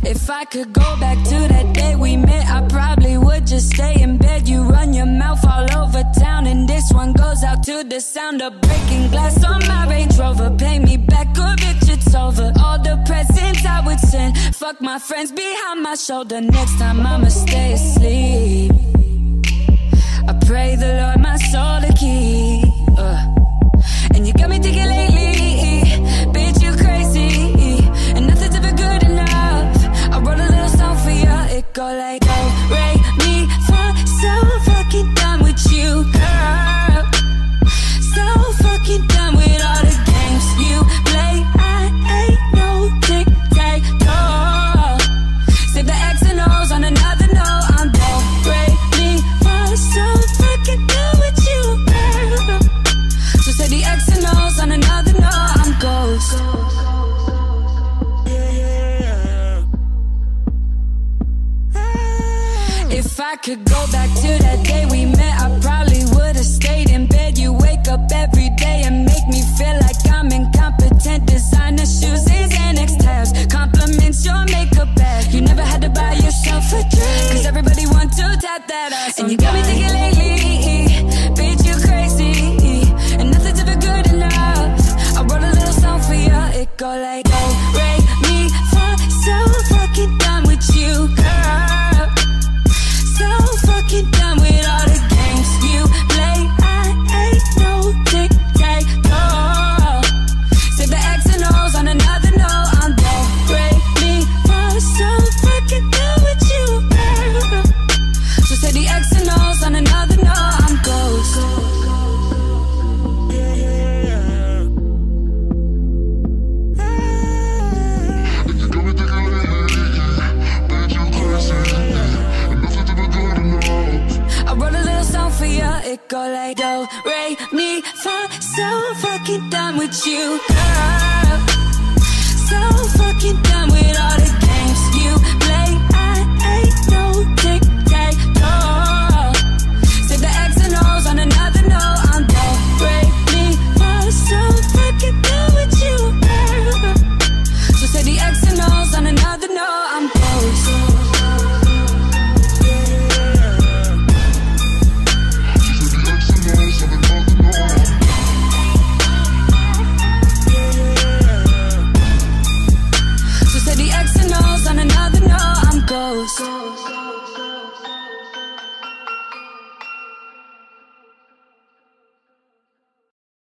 If I could go back to that day we met, I probably would just stay in bed. You run your mouth all over town, and this one goes out to the sound of breaking glass on my Range Rover. Pay me back or bitch, it's over. All the presents I would send, fuck my friends behind my shoulder. Next time I'ma stay asleep. I pray the Lord my soul to keep. And you got me thinking lately, bitch, you crazy, and nothing's ever good enough. I wrote a little song for you, it go like, do, re, mi, fa. So fucking done with you, girl. So fucking done with all the games you play. I ain't no tic-tac-toe. Save the X and O's on another note. I'm do, re, mi, fa. So fucking done with you, girl. So say the X and O's on another note. I'm ghost. If I could go back to that day we met, I probably would've stayed in bed. You wake up every day and make me feel like I'm incompetent. Designer shoes and Xanax tabs, compliments your makeup bag. You never had to buy yourself a drink, cause everybody want to tap that ass. And you got me thinking lately, bitch, you crazy, and nothing's ever good enough. I wrote a little song for you, it go like, do, re, mi, fa. So fucking done with you, girl. So fucking done with all the games you play. I ain't no tic-tac-toe. Save the X and O's on another note. I'm do, re, mi, fa. So fucking done with you, girl. So say the X and O's on another note. I'm ghost. I wrote a little song for you, it go like, do, re, mi, fa. So fucking done with you, girl. So fucking done with all the games you play. I ain't no tic-tac-toe. Save the X and O's on another note. I'm do, re, mi, fa. So fucking done with you, girl. So say the X and O's on another note. I'm ghost. The X and O's on another note. I'm ghost.